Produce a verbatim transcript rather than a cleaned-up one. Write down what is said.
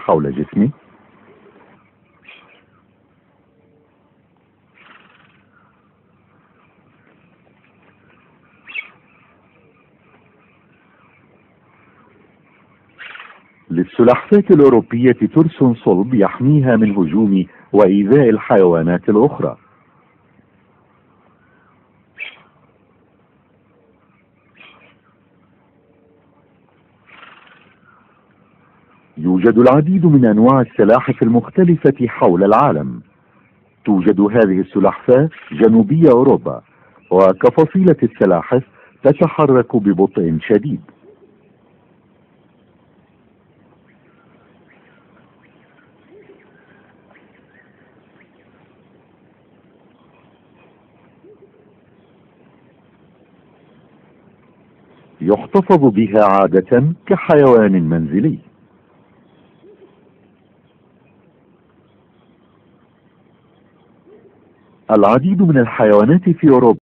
حول جسمه؟ للسلحفاة الأوروبية ترس صلب يحميها من هجوم وإيذاء الحيوانات الأخرى. يوجد العديد من أنواع السلاحف المختلفة حول العالم. توجد هذه السلحفاة جنوبي أوروبا، وكفصيلة السلاحف تتحرك ببطء شديد. يحتفظ بها عادة كحيوان منزلي. العديد من الحيوانات في أوروبا